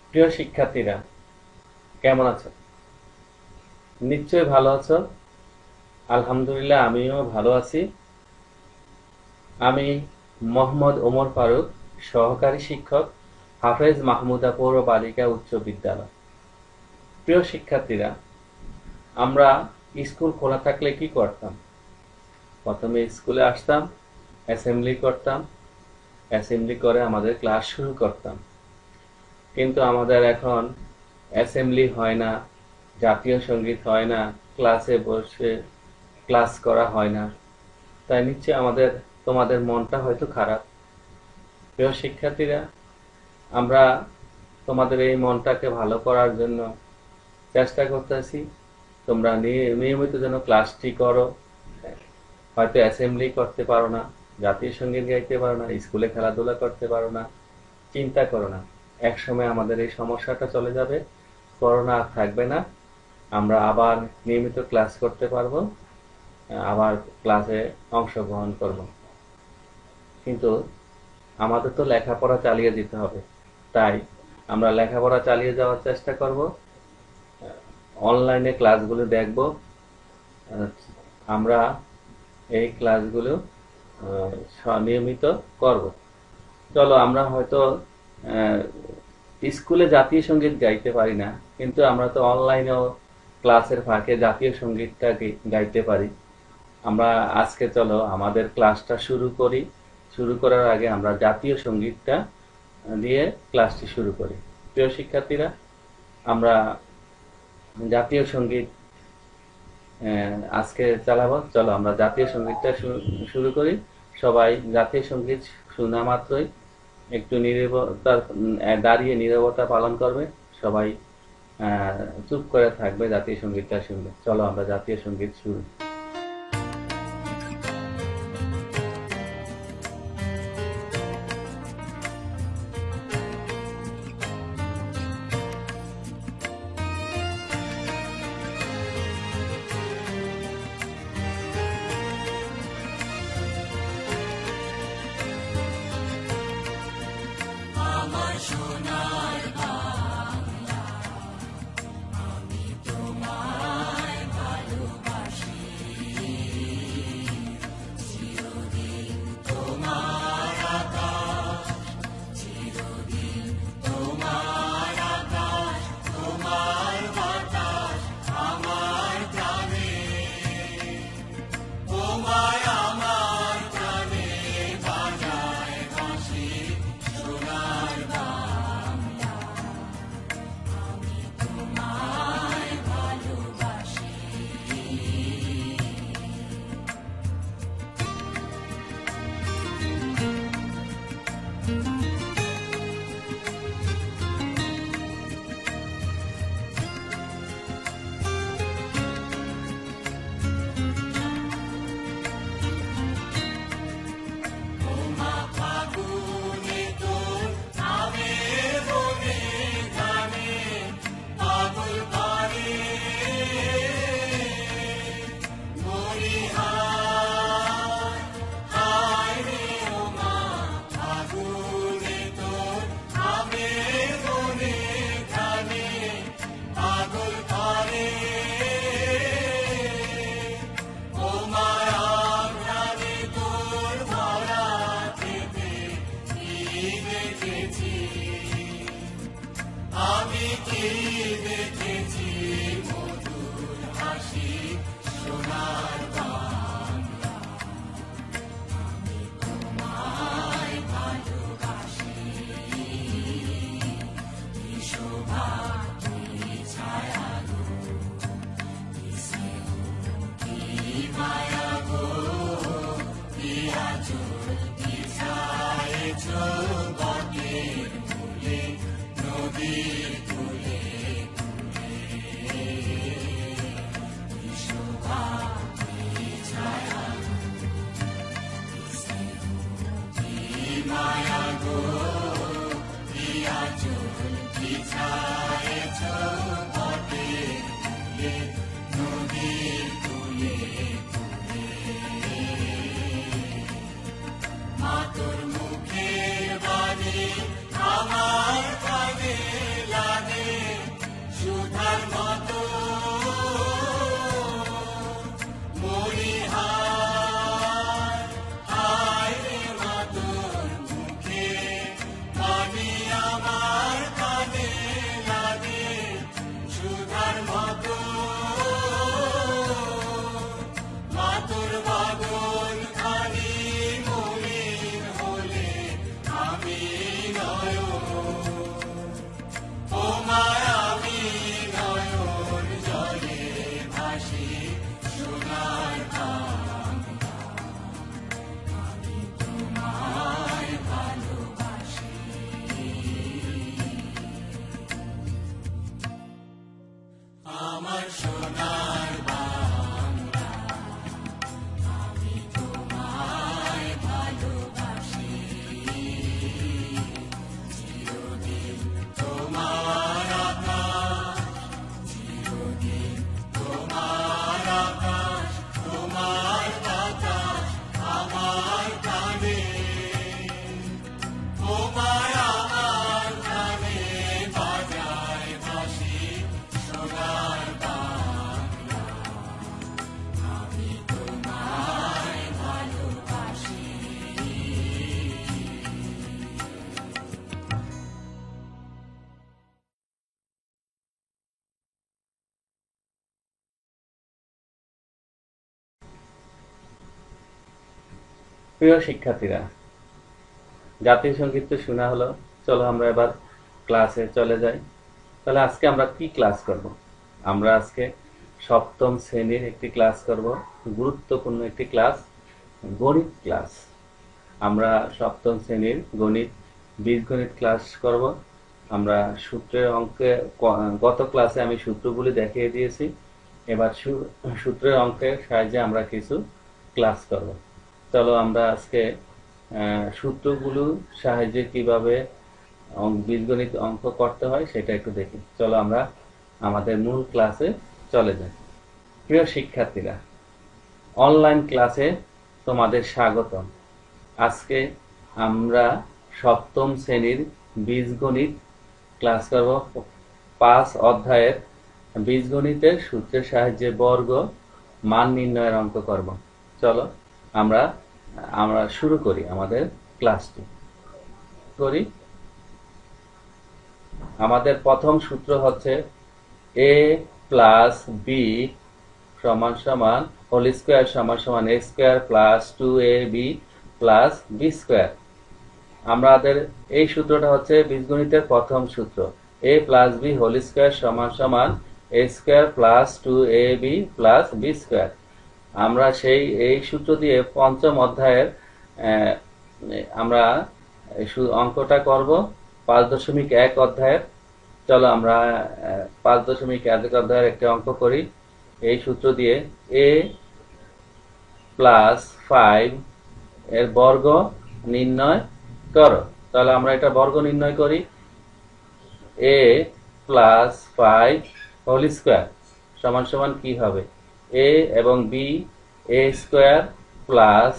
প্রিয় শিক্ষার্থীরা, কেমন আছো? নিশ্চয়ই ভালো আছো। আলহামদুলিল্লাহ, আমিও ভালো আছি। আমি মোহাম্মদ ওমর ফারুক, সহকারী শিক্ষক, হাফেজ মাহমুদা পৌর বালিকা উচ্চ বিদ্যালয়। প্রিয় শিক্ষার্থীরা, আমরা স্কুল খোলা থাকলে কি করতাম? প্রথমে স্কুলে আসতাম, অ্যাসেম্বলি করতাম, অ্যাসেম্বলি করে আমাদের ক্লাস শুরু করতাম। কিন্তু আমাদের এখন অ্যাসেম্বলি হয় না, জাতীয় সঙ্গীত হয় না, ক্লাসে বসে ক্লাস করা হয় না। তাই নিশ্চয়ই তোমাদের মনটা হয়তো খারাপ। প্রিয় শিক্ষার্থীরা, আমরা তোমাদের এই মনটাকে ভালো করার জন্য চেষ্টা করতেছি। তোমরা নিয়মিত যেন ক্লাসটি করো। হয়তো অ্যাসেম্বলি করতে পারো না, জাতীয় সঙ্গীত গাইতে পারো না, স্কুলে খেলাধুলা করতে পারো না, চিন্তা করো না। একসময় আমাদের এই সমস্যাটা চলে যাবে, করোনা আর থাকবে না। আমরা আবার নিয়মিত ক্লাস করতে পারবো, আবার ক্লাসে অংশগ্রহণ করব। কিন্তু আমাদের তো লেখাপড়া চালিয়ে যেতে হবে। তাই আমরা লেখাপড়া চালিয়ে যাওয়ার চেষ্টা করব, অনলাইনে ক্লাসগুলো দেখব। আমরা এই ক্লাসগুলো নিয়মিত করব। চলো, আমরা হয়তো স্কুলে জাতীয় সঙ্গীত গাইতে পারি না, কিন্তু আমরা তো অনলাইনেও ক্লাসের ফাঁকে জাতীয় সঙ্গীতটা গাইতে পারি। আমরা আজকে চলো আমাদের ক্লাসটা শুরু করি। শুরু করার আগে আমরা জাতীয় সঙ্গীতটা দিয়ে ক্লাসটি শুরু করি। প্রিয় শিক্ষার্থীরা, আমরা জাতীয় সঙ্গীত আজকে চালাবো। চলো আমরা জাতীয় সঙ্গীতটা শুরু করি। সবাই জাতীয় সঙ্গীত শোনা মাত্রই একটু দাঁড়িয়ে নীরবতা পালন করবে। সবাই চুপ করে থাকবে জাতীয় সঙ্গীতটা শুনবে। চলো আমরা জাতীয় সঙ্গীত শুরু। মাতর মুখের বাণী আমার কানে লাগে। প্রিয় শিক্ষার্থীরা, জাতীয় সঙ্গীত তো শোনা হলো, চলো আমরা এবার ক্লাসে চলে যাই। তাহলে আজকে আমরা কি ক্লাস করব? আমরা আজকে সপ্তম শ্রেণীর একটি ক্লাস করব, গুরুত্বপূর্ণ একটি ক্লাস, গণিত ক্লাস। আমরা সপ্তম শ্রেণীর গণিত, বীজগণিত ক্লাস করব। আমরা সূত্রের অঙ্কে গত ক্লাসে আমি সূত্রগুলি দেখিয়ে দিয়েছি, এবার সূত্রের অঙ্কের সাহায্যে আমরা কিছু ক্লাস করব। চলো আমরা আজকে সূত্রগুলো সাহায্যে কিভাবে বীজগণিত অঙ্ক করতে হয় সেটা একটু দেখি। চলো আমরা আমাদের মূল ক্লাসে চলে যাই। প্রিয় শিক্ষার্থীরা, অনলাইন ক্লাসে তোমাদের স্বাগতম। আজকে আমরা সপ্তম শ্রেণীর বীজগণিত ক্লাস করব। 5 অধ্যায়ের বীজগণিতের সূত্রের সাহায্যে বর্গ, মান নির্ণয়ের অঙ্ক করব। চলো আমরা শুরু করি আমাদের ক্লাসটি। আমাদের প্রথম সূত্র হচ্ছে a প্লাস বি সমান সমান হোল স্কোয়ার সমান সমান a square plus 2ab plus b square. আমাদের এই সূত্রটা হচ্ছে বীজগণিতের প্রথম সূত্র। a plus B whole square সমান সমান a square plus 2ab plus b square. আমরা এই সূত্র দিয়ে পঞ্চম অধ্যায়ের আমরা অঙ্কটা করব 5.1 অধ্যায়ের। চলো আমরা 5.1 অধ্যায়ের একটি অঙ্ক করি। এই সূত্র দিয়ে a প্লাস 5 এর বর্গ নির্ণয় করো। তাহলে আমরা এটা বর্গ নির্ণয় করি। a প্লাস 5 হোল স্কোয়ার সমান সমান কি হবে? a এবং b, a square plus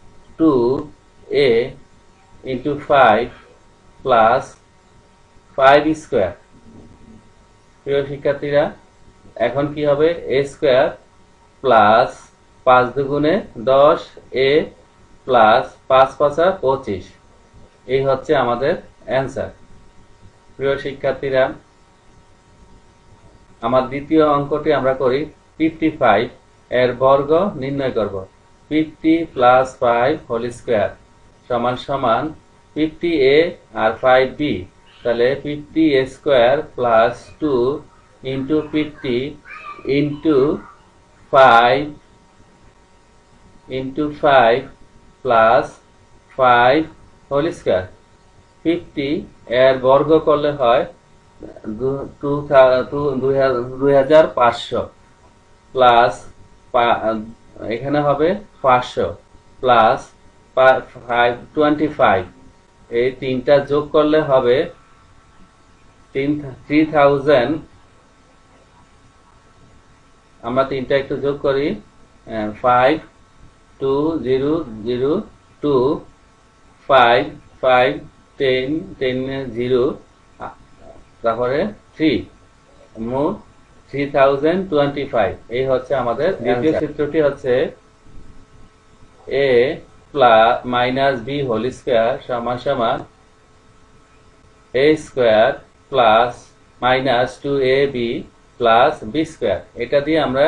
2a into 5 plus 5 square. প্রিয় শিক্ষার্থীরা, এখন কি হবে? a স্কোয়ার প্লাস 5 দুগুণে 10, a প্লাস 5 5 25। এই হচ্ছে আমাদের অ্যান্সার। প্রিয় শিক্ষার্থীরা, আমার দ্বিতীয় অঙ্কটি আমরা করি। 55 এর বর্গ নির্ণয় করব। 50 প্লাস 5 হোল স্কোয়ার সমান সমান 50a আর 5b। তাহলে 50a square plus 2 into 50 into 5 plus 5 whole square. 50 এর বর্গ করলে হয় 2500 প্লাস এখানে হবে 500 প্লাস 25। এই তিনটা যোগ করলে হবে 3000। আমরা তিনটা একটু যোগ করি। 5 2 0 0 2 5 5 10 10 0 তারপরে 3 মোট 3025। এই হচ্ছে আমাদের দ্বিতীয় সূত্রটি হচ্ছে a plus minus b whole square সমান সমান a square plus minus 2ab plus b square. এটা দিয়ে আমরা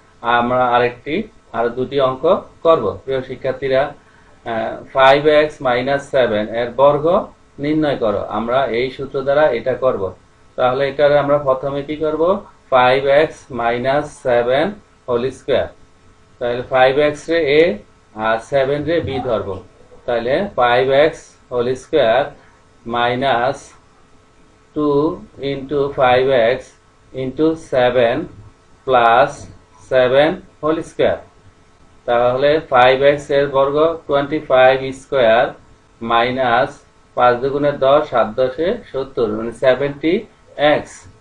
আরো দুটি অঙ্ক করব। প্রিয় শিক্ষার্থীরা, 5x মাইনাস 7 এর বর্গ নির্ণয় করো। আমরা এই সূত্র দ্বারা এটা করব। তাহলে এটার আমরা প্রথমে কি করব? 5x minus 7 whole square. তাহলে 5x রে a আর 7 রে b ধরব। তাহলে 5x whole square minus 2 into 5x into 7 plus 7 whole square. তাহলে 5x এর বর্গ 25 স্কোয়ার মাইনাস 5 দুগুণে 10 7 10 70 মানে 70x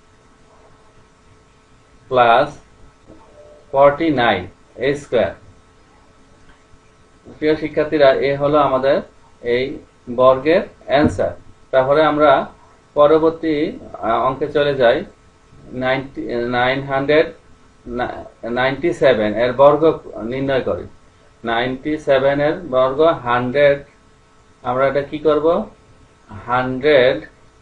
প্লাস 49 a স্কোয়ার। প্রিয় শিক্ষার্থীরা, এ হলো আমাদের এই বর্গের অ্যান্সার। তারপরে আমরা পরবর্তী অঙ্কে চলে যাই। 997 এর বর্গ নির্ণয় করি। 97 এর বর্গ 100। আমরা এটা কি করব? 100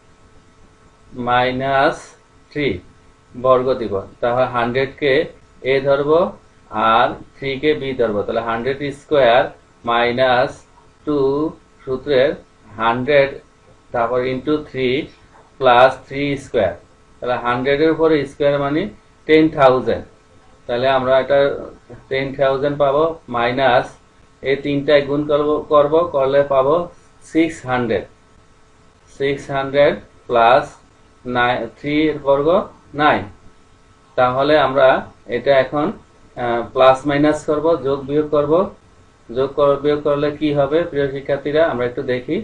মাইনাস 3 বর্গ দিব। তাহলে 100 কে a ধরব আর 3 কে b ধরব। তাহলে 100 স্কোয়ার মাইনাস টু সূত্রের 100 তারপর ইন্টু 3 প্লাস 3 স্কোয়ার, তাহলে 100 এর উপরে স্কোয়ার মানে 10,000, তাহলে আমরা এটা 10,000 পাবো, মাইনাস এই তিনটায় গুণ করলে পাবো 600 প্লাস 3 এর বর্গ 9, তাহলে আমরা এটা এখন প্লাস মাইনাস করব, যোগ বিয়োগ করব, বিয়োগ করলে কি হবে প্রিয় শিক্ষার্থীরা আমরা একটু দেখি।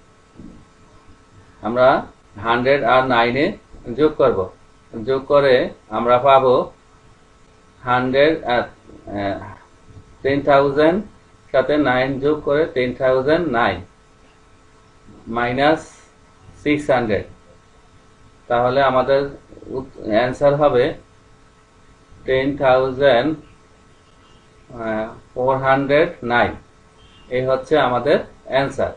আমরা 100 আর 9 এ যোগ করব, যোগ করে আমরা পাবো 10,000 সাথে 9 যোগ করে 10,009 মাইনাস 600, তাহলে আমাদের অ্যান্সার হবে 10,409, এই হচ্ছে আমাদের অ্যান্সার।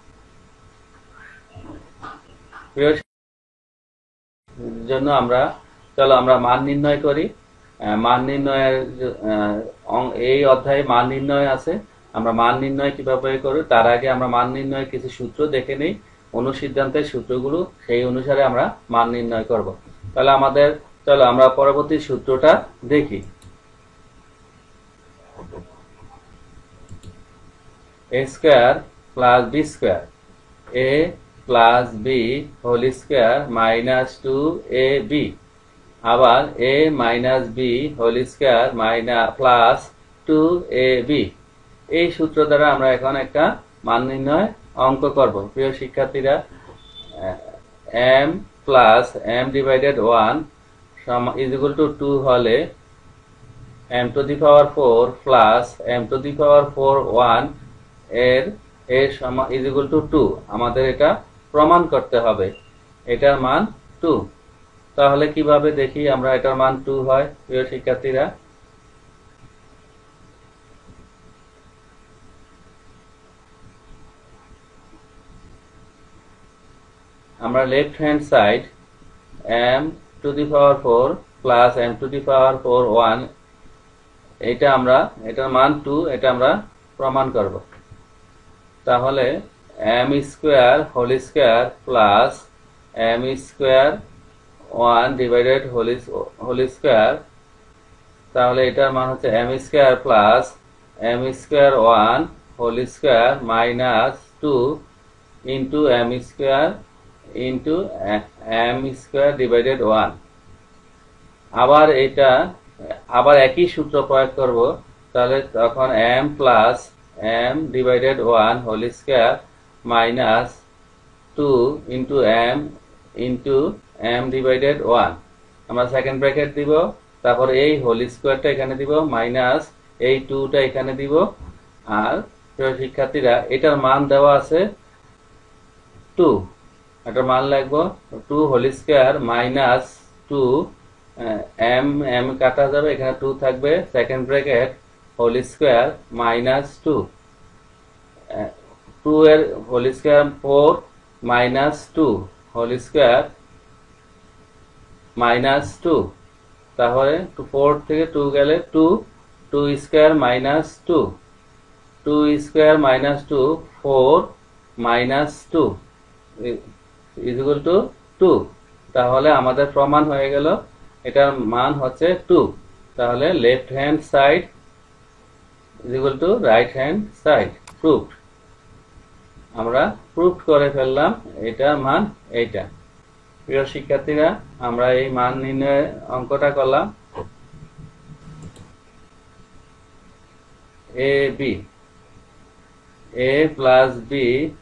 জন্য চলো আমরা মান নির্ণয় করি। মান নির্ণয়ের এই অধ্যায়ে মান নির্ণয় আছে, আমরা মান নির্ণয় কিভাবে করি তার আগে আমরা মান নির্ণয়ের কিছু সূত্র দেখে নিই, অনুসিদ্ধান্তের সূত্রগুলো, সেই অনুসারে আমরা মান নির্ণয় করব। তাহলে চলো আমরা পরবর্তী সূত্রটা দেখি। a square plus b square, a plus b whole square minus 2ab, আবার a minus b whole square plus 2ab, এই সূত্র দ্বারা আমরা এখন একটা মান নির্ণয় অঙ্ক করব। প্রিয় শিক্ষার্থীরা, m plus m divided 1 is equal to 2 হলে m to the power 4 plus m to the power 4 1 এর সমান ইজ ইকুয়াল টু 2, আমাদের এটা প্রমাণ করতে হবে, এটার মান 2। তাহলে কিভাবে দেখি আমরা এটার মান 2 হয় প্রিয় শিক্ষার্থীরা। আমরা left hand side m to the power 4 plus m to the power 4 1, এটার মান 2, এটা আমরা প্রমাণ করব। তাহলে m square whole square plus m square 1 divided whole square, তাহলে এটার মান হচ্ছে m square plus m square 1 whole square minus 2 into m square into m square divided 1। আবার একই সূত্র প্রয়োগ করব, তাহলে তখন m plus m divided 1 whole square minus 2 into m divided 1, আমরা সেকেন্ড ব্র্যাকেট দিব, তারপর এই হোল স্কয়ারটা এখানে দিব, মাইনাস এই 2টা এখানে দিব। আর শিক্ষার্থীরা এটার মান দেওয়া আছে 2, এটার মান লিখবো 2 হোল স্কয়ার মাইনাস 2, m কাটা যাবে, এখানে 2 থাকবে, second bracket whole square minus 2, 2 এর whole square 4 minus 2 whole square minus 2, তাহলে 4 থেকে 2 গেলে 2 square minus 2 square minus 2 4 minus 2 is equal to 2, তাহলে আমাদের প্রমাণ হয়ে গেল এটার মান হচ্ছে 2। তাহলে left hand side is equal to right hand side, proofed. আমরা প্রুফ করে ফেললাম এটার মান এইটা। প্রিয় শিক্ষার্থীরা, আমরা এই মান নির্ণয়ের অঙ্কটা করলাম। a plus b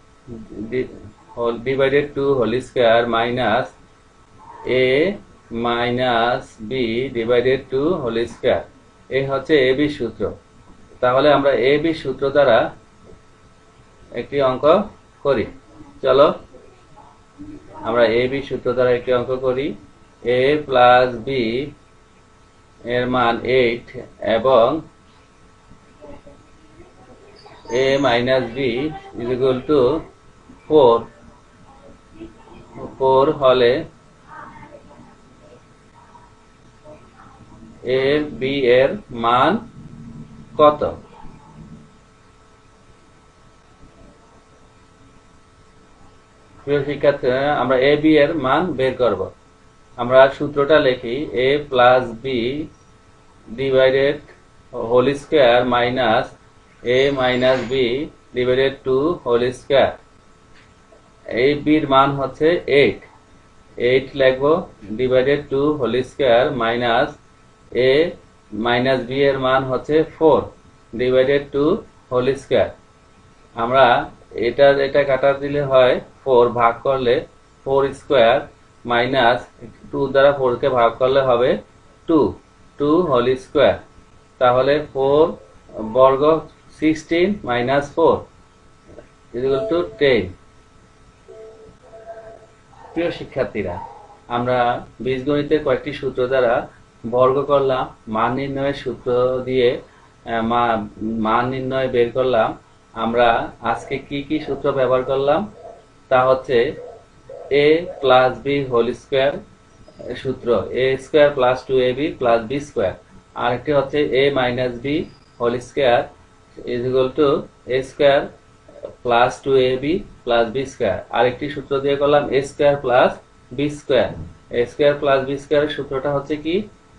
divided 2 whole square minus a minus b divided 2 whole square, এই হচ্ছে ab সূত্র। তাহলে আমরা ab সূত্র দ্বারা একটি অঙ্ক করি। চলো আমরা ab সূত্র দ্বারা একটি অঙ্ক করি। a প্লাস b এর মান 8 এবং a minus b is equal to 4 হলে a b এর মান কত? প্রিয় শিক্ষার্থীরা, আমরা এ বি এর মান বের করব। আমরা সূত্রটা লিখি, A plus B divided whole square minus A minus B divided two whole square. এই বির মান হচ্ছে 8 8 লিখবো, divided two whole square minus A minus B এর মান হচ্ছে 4 ডিভাইডেড টু হোল স্কোয়ার। আমরা এটা কাটা দিলে হয় 4 ভাগ করলে 4 স্কোয়ার মাইনাস 2 দ্বারা 4 কে ভাগ করলে হবে 2 হোল স্কোয়ার। তাহলে 4 বর্গ 16 মাইনাস 4 ইকুয়াল টু 10। প্রিয় শিক্ষার্থীরা, আমরা বীজগণিতের কয়েকটি সূত্র দ্বারা বর্গ করলাম, মান নির্ণয়ের সূত্র দিয়ে মান নির্ণয় বের করলাম। আমরা আজকে কি কি সূত্র ব্যবহার করলাম তা হচ্ছে A plus B whole square সূত্র, A square plus 2ab plus B square. আরেকটি হচ্ছে A minus B whole square is equal to A square plus 2ab plus B square. আরেকটি সূত্র দিয়ে করলাম A square plus B square. A square plus B স্কোয়ারের সূত্রটা হচ্ছে কি,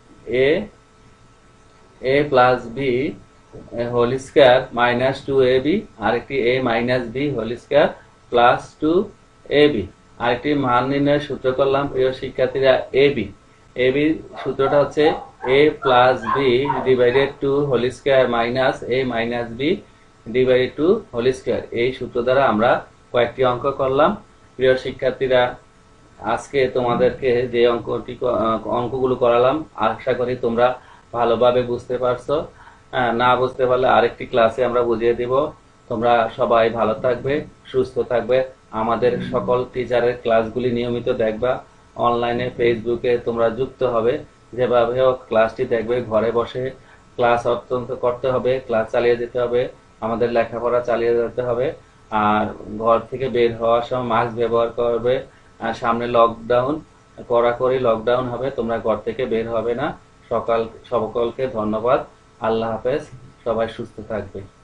A plus B whole square minus 2ab, আরেকটি A minus B whole square plus 2ab। আরেকটি মান নির্ণয়ের সূত্র করলাম প্রিয় শিক্ষার্থীরা এবি সূত্রটা হচ্ছে A plus B divided two whole square minus A minus B divided two whole square. এই সূত্র দ্বারা আমরা কয়েকটি অঙ্ক করলাম। প্রিয় শিক্ষার্থীরা, আজকে তোমাদেরকে যে অঙ্কগুলো করালাম আশা করি তোমরা ভালোভাবে বুঝতে পারছো। না বুঝতে পারলে আরেকটি ক্লাসে আমরা বুঝিয়ে দিব। তোমরা সবাই ভালো থাকবে, সুস্থ থাকবে। আমাদের সকল টিচারের ক্লাসগুলি নিয়মিত দেখবা। অনলাইনে ফেসবুকে তোমরা যুক্ত হবে। যেভাবে হোক ক্লাসটি দেখবে, ঘরে বসে ক্লাস অত্যন্ত করতে হবে, ক্লাস চালিয়ে যেতে হবে, আমাদের লেখাপড়া চালিয়ে যেতে হবে। আর ঘর থেকে বের হওয়ার সময় মাস্ক ব্যবহার করবে। আর সামনে লকডাউন, কড়াকড়ি লকডাউন হবে, তোমরা ঘর থেকে বের হবে না। সকলকে ধন্যবাদ। আল্লাহ হাফেজ। সবাই সুস্থ থাকবে।